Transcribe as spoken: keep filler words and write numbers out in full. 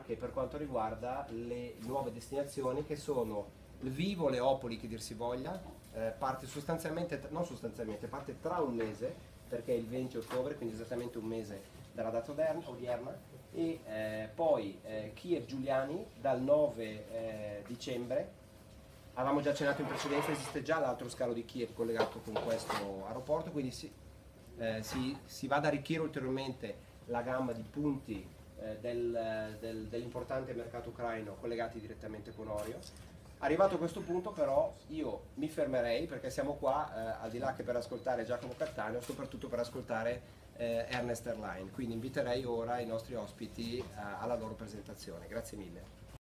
anche per quanto riguarda le nuove destinazioni che sono Lvivo, Leopoli, che dir si voglia, eh, parte sostanzialmente, non sostanzialmente, parte tra un mese, perché è il venti ottobre, quindi esattamente un mese dalla data odierna, e eh, poi eh, Kiev Giuliani dal nove eh, dicembre. Avevamo già accennato in precedenza, esiste già l'altro scalo di Kiev collegato con questo aeroporto, quindi si, eh, si, si va ad arricchire ulteriormente la gamma di punti eh, del, del, dell'importante mercato ucraino collegati direttamente con Orio. Arrivato a questo punto però io mi fermerei, perché siamo qua eh, al di là che per ascoltare Giacomo Cattaneo, soprattutto per ascoltare eh, Ernest Erlein, quindi inviterei ora i nostri ospiti eh, alla loro presentazione. Grazie mille.